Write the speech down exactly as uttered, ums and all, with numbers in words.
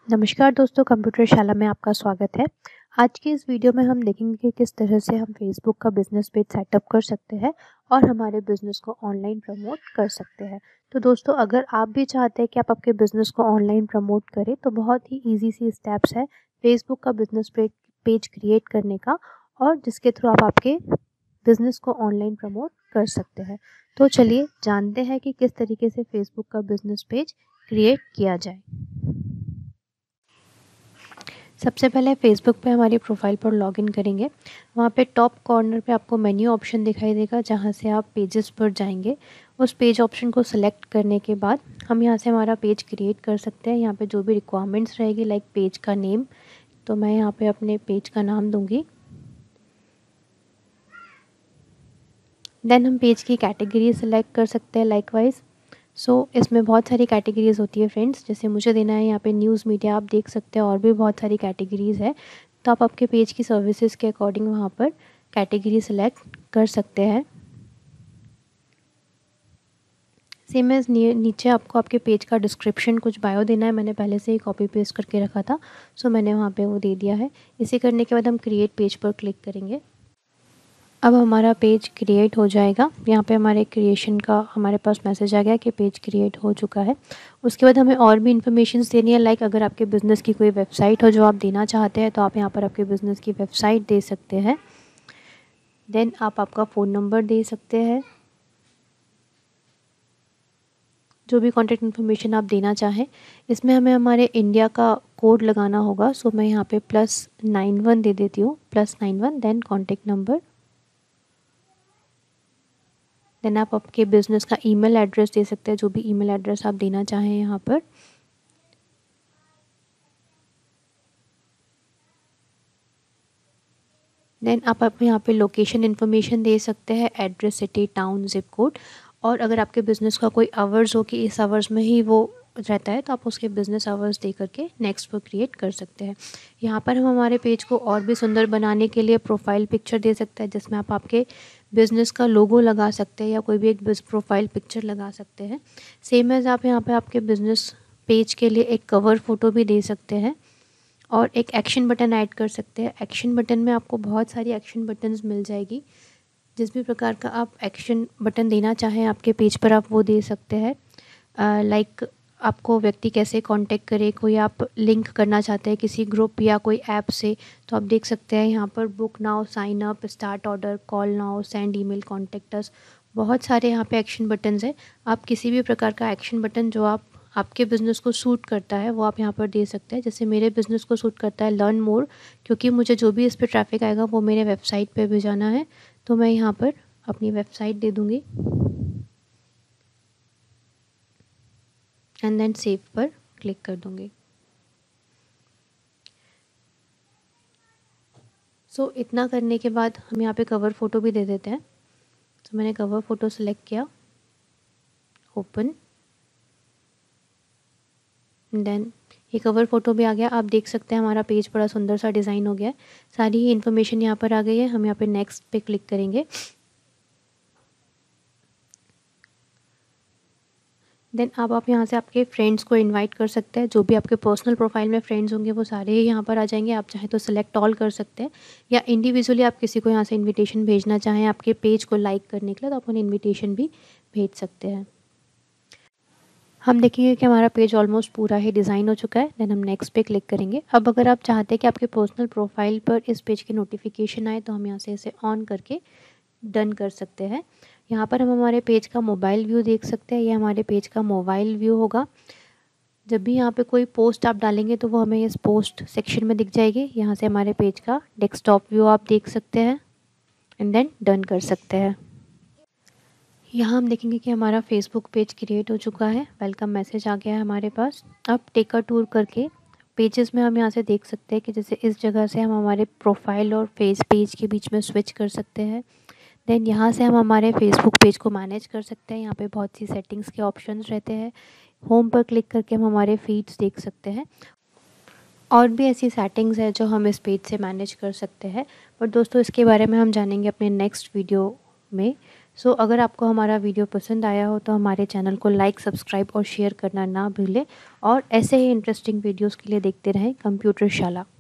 नमस्कार दोस्तों, कंप्यूटर शाला में आपका स्वागत है। आज की इस वीडियो में हम देखेंगे कि किस तरह से हम फेसबुक का बिजनेस पेज सेटअप कर सकते हैं और हमारे बिजनेस को ऑनलाइन प्रमोट कर सकते हैं। तो दोस्तों, अगर आप भी चाहते हैं कि आप आपके बिजनेस को ऑनलाइन प्रमोट करें तो बहुत ही इजी सी स्टेप्स है फेसबुक का बिजनेस पेज क्रिएट करने का, और जिसके थ्रू आप आपके बिजनेस को ऑनलाइन प्रमोट कर सकते हैं। तो चलिए जानते हैं कि किस तरीके से फेसबुक का बिजनेस पेज क्रिएट किया जाए। सबसे पहले फेसबुक पे हमारी प्रोफाइल पर लॉगिन करेंगे। वहाँ पे टॉप कॉर्नर पे आपको मेन्यू ऑप्शन दिखाई देगा, जहाँ से आप पेजेस पर जाएंगे। उस पेज ऑप्शन को सिलेक्ट करने के बाद हम यहाँ से हमारा पेज क्रिएट कर सकते हैं। यहाँ पे जो भी रिक्वायरमेंट्स रहेगी, लाइक पेज का नेम, तो मैं यहाँ पे अपने पेज का नाम दूँगी। देन हम पेज की कैटेगरी सिलेक्ट कर सकते हैं लाइकवाइज। सो so, इसमें बहुत सारी कैटेगरीज़ होती है फ्रेंड्स। जैसे मुझे देना है यहाँ पे न्यूज़ मीडिया, आप देख सकते हैं और भी बहुत सारी कैटेगरीज़ है। तो आप आपके पेज की सर्विसेज के अकॉर्डिंग वहाँ पर कैटेगरी सिलेक्ट कर सकते हैं। सेम एज नीचे आपको आपके पेज का डिस्क्रिप्शन, कुछ बायो देना है। मैंने पहले से ही कॉपी पेस्ट करके रखा था, सो so मैंने वहाँ पे वो दे दिया है। इसे करने के बाद हम क्रिएट पेज पर क्लिक करेंगे। अब हमारा पेज क्रिएट हो जाएगा। यहाँ पे हमारे क्रिएशन का हमारे पास मैसेज आ गया कि पेज क्रिएट हो चुका है। उसके बाद हमें और भी इन्फॉर्मेशन देनी है, लाइक अगर आपके बिज़नेस की कोई वेबसाइट हो जो आप देना चाहते हैं तो आप यहाँ पर आपके बिज़नेस की वेबसाइट दे सकते हैं। देन आप आपका फ़ोन नंबर दे सकते हैं, जो भी कॉन्टैक्ट इन्फॉर्मेशन आप देना चाहें। इसमें हमें हमारे इंडिया का कोड लगाना होगा। सो मैं यहाँ पे प्लस नाइन वन दे देती हूँ, plus nine one then contact number. Then आप आपके बिज़नेस का ईमेल एड्रेस दे सकते हैं, जो भी ईमेल एड्रेस आप देना चाहें यहाँ पर। देन आप आप यहाँ पे लोकेशन इन्फॉर्मेशन दे सकते हैं, address, city, town, zip code. और अगर आपके बिज़नेस का कोई आवर्स हो कि इस आवर्स में ही वो रहता है, तो आप उसके बिज़नेस आवर्स दे करके नेक्स्ट पर क्रिएट कर सकते हैं। यहाँ पर हम हमारे पेज को और भी सुंदर बनाने के लिए प्रोफाइल पिक्चर दे सकते हैं, जिसमें आप आपके बिज़नेस का लोगो लगा सकते हैं या कोई भी एक प्रोफाइल पिक्चर लगा सकते हैं। सेम एज आप यहाँ पे आपके बिज़नेस पेज के लिए एक कवर फ़ोटो भी दे सकते हैं और एक एक्शन बटन ऐड कर सकते हैं। एक्शन बटन में आपको बहुत सारी एक्शन बटन्स मिल जाएगी। जिस भी प्रकार का आप एक्शन बटन देना चाहें आपके पेज पर, आप वो दे सकते हैं। लाइक आपको व्यक्ति कैसे कांटेक्ट करे, कोई आप लिंक करना चाहते हैं किसी ग्रुप या कोई ऐप से, तो आप देख सकते हैं यहाँ पर book now, sign up, start order, call now, send email, contact us. बहुत सारे यहाँ पे एक्शन बटन्स हैं। आप किसी भी प्रकार का एक्शन बटन जो आप आपके बिज़नेस को सूट करता है वो आप यहाँ पर दे सकते हैं। जैसे मेरे बिज़नेस को सूट करता है लर्न मोर, क्योंकि मुझे जो भी इस पर ट्रैफिक आएगा वो मेरे वेबसाइट पे भी जाना है, तो मैं यहाँ पर अपनी वेबसाइट दे दूँगी एंड देन सेव पर क्लिक कर दूँगी। सो so, इतना करने के बाद हम यहाँ पे कवर फ़ोटो भी दे देते हैं। तो so, मैंने कवर फ़ोटो सेलेक्ट किया, ओपन, देन ये कवर फ़ोटो भी आ गया। आप देख सकते हैं हमारा पेज बड़ा सुंदर सा डिज़ाइन हो गया है। सारी ही इन्फॉर्मेशन यहाँ पर आ गई है। हम यहाँ पे नेक्स्ट पे क्लिक करेंगे। देन अब आप यहाँ से आपके फ्रेंड्स को इनवाइट कर सकते हैं। जो भी आपके पर्सनल प्रोफाइल में फ्रेंड्स होंगे वो सारे ही यहाँ पर आ जाएंगे। आप चाहें तो सिलेक्ट ऑल कर सकते हैं, या इंडिविजुअली आप किसी को यहाँ से इन्विटेशन भेजना चाहें आपके पेज को लाइक करने के लिए, तो आप उन्हें इन्विटेशन भी भेज सकते हैं। हम देखेंगे कि हमारा पेज ऑलमोस्ट पूरा ही डिज़ाइन हो चुका है। देन हम नेक्स्ट पे क्लिक करेंगे। अब अगर आप चाहते हैं कि आपके पर्सनल प्रोफाइल पर इस पेज की नोटिफिकेशन आए, तो हम यहाँ से इसे ऑन करके डन कर सकते हैं। यहाँ पर हम हमारे पेज का मोबाइल व्यू देख सकते हैं। ये हमारे पेज का मोबाइल व्यू होगा। जब भी यहाँ पे कोई पोस्ट आप डालेंगे तो वो हमें इस पोस्ट सेक्शन में दिख जाएगी। यहाँ से हमारे पेज का डेस्कटॉप व्यू आप देख सकते हैं एंड देन डन कर सकते हैं। यहाँ हम देखेंगे कि हमारा फेसबुक पेज क्रिएट हो चुका है। वेलकम मैसेज आ गया है हमारे पास। अब टेक अ टूर करके पेजेस में हम यहाँ से देख सकते हैं कि जैसे इस जगह से हम हमारे प्रोफाइल और फेस पेज के बीच में स्विच कर सकते हैं। देन यहाँ से हम हमारे फेसबुक पेज को मैनेज कर सकते हैं। यहाँ पे बहुत सी सेटिंग्स के ऑप्शंस रहते हैं। होम पर क्लिक करके हम हमारे फीड्स देख सकते हैं। और भी ऐसी सेटिंग्स है जो हम इस पेज से मैनेज कर सकते हैं, पर दोस्तों इसके बारे में हम जानेंगे अपने नेक्स्ट वीडियो में। सो अगर आपको हमारा वीडियो पसंद आया हो तो हमारे चैनल को लाइक, सब्सक्राइब और शेयर करना ना भूलें और ऐसे ही इंटरेस्टिंग वीडियोज़ के लिए देखते रहें कंप्यूटर शाला।